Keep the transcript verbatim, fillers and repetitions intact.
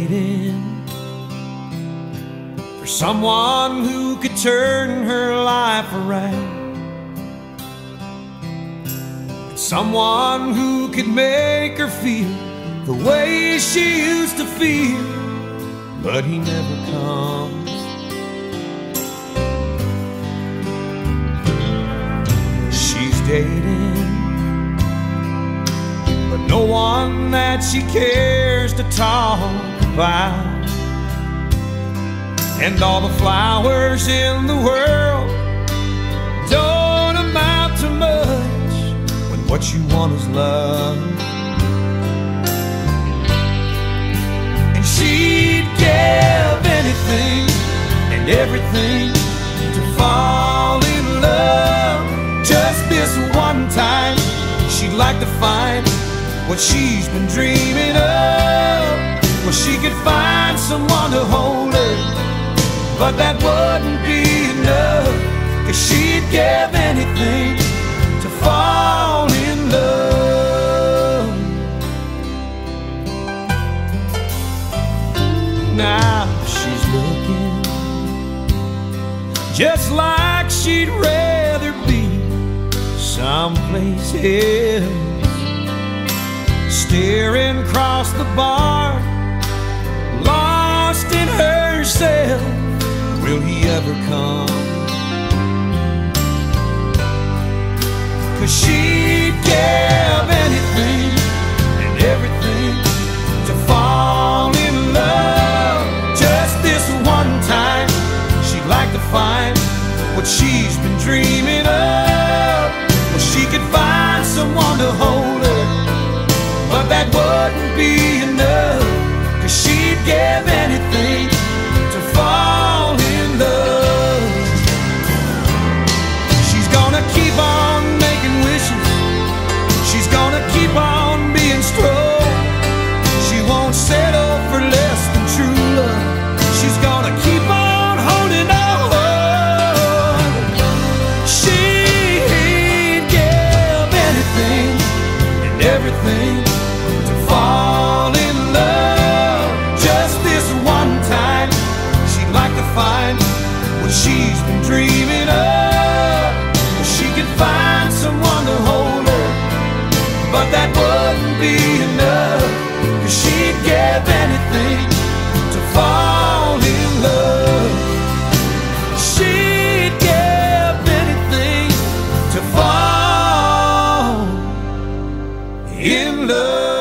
waiting for someone who could turn her life around, someone who could make her feel the way she used to feel, but he never comes. She's dating, but no one that she cares to talk about, and all the flowers in the world don't amount to much when what you want is love. And she'd give anything and everything to fall in love. Just this one time, she'd like to find what she's been dreaming of, where she could find someone to hold her, but that wouldn't be enough, 'cause she'd give anything to fall in love. Now she's looking just like she'd rather be someplace else, staring across the bar, lost in herself. Will he ever come? 'Cause she'd give anything and everything to fall in love. Just this one time, she'd like to find what she's been dreaming of, where she could find someone to hold her, but that wouldn't be enough, 'cause she'd give anything to fall in love. She's gonna keep on making wishes, she's gonna keep on being strong. She won't settle for less than true love. She's gonna keep on holding on. She'd give anything and everything to fall in love. Just this one time, she'd like to find what she's been dreaming of, where she could find someone to hold her, but that wouldn't be enough, 'cause she'd give anything to fall in love. She'd give anything to fall in love.